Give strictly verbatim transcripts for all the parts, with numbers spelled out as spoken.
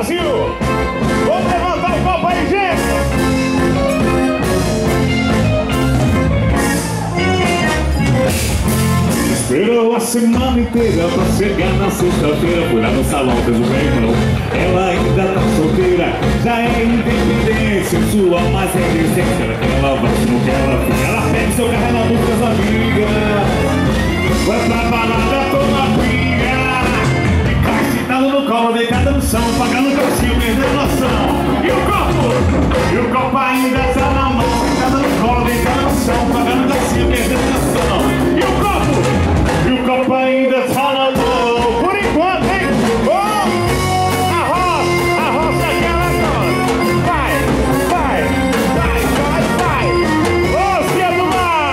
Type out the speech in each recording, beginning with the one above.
Brasil! Vamos levantar o copo aí, gente! Esperou a semana inteira pra chegar na sexta-feira. Fui lá no salão, fez o bem, irmão. Ela ainda tá solteira, já é independente, sexual, mas é decente. Ela quer ela vai, se não quer ela fica. Ela pega seu carro na busca das amigas, vai pra balada, toma briga, fica excitado no colo, deitada no chão, pagando calcinho, perdendo noção. E o copo? E o copo ainda tá na mão, deitada no colo, deitada no chão, pagando calcinho, perdendo noção. E o copo? E o copo ainda tá na mão, por enquanto, hein? Oh! Arrocha, arrocha aquela coisa. Vai, vai, vai, vai, vai. Ô, cedo lá!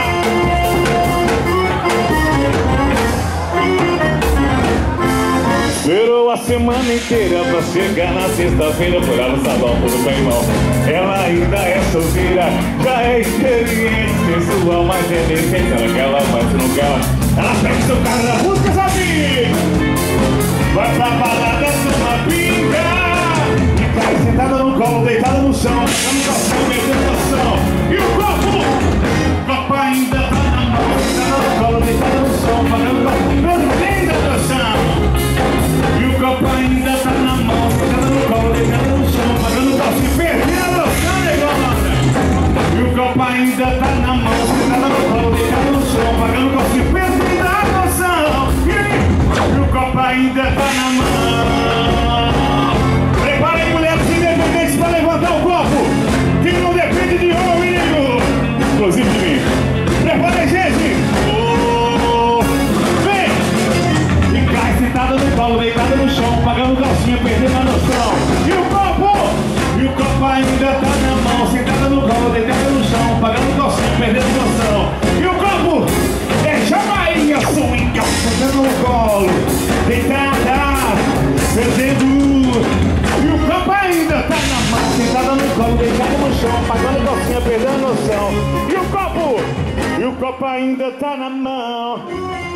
Esperou a semana inteira pra chegar na sexta-feira. Foi lá no salão, tudo bem, irmão. Ela ainda é solteira, já é experiente, sensual, mas é decente. Ela quer ela, mas não quer ela. Ela pega seu carro na busca, sabe? Vai pra balada, toma pinga, fica sentada no colo, deitada no chão, pegando calção, metendo noção. E o copo? O copo ainda tá na mão, sentada no colo, deitada no chão, pagando calção, metendo noção. E o copo ainda tá na mão, sentada no colo, deitada no chão, pagando calção, perdendo a noção, negócio. E o copo ainda tá na mão, sentada no colo, deitada no chão, pagando calção, perdendo a noção. E o copo ainda tá na mão. Preparem mulheres independentes pra levantar o copo, que não depende de homem, menino, inclusive de mim. Preparem, gente. Oh, vem! Ficar excitada no colo, deitada no chão, pagando calcinha, perdendo a noção. E o copo? E o copo ainda tá na mão, sentada no colo, deitada no chão, pagando calcinha, perdendo a noção. E o copo? Deixa a Maria swing, sentando no colo, deitada, perdendo. E o copo ainda tá na mão, sentada no colo, deitada no chão, pagando calcinha, perdendo a noção. E o copo? E o copo ainda tá na mão.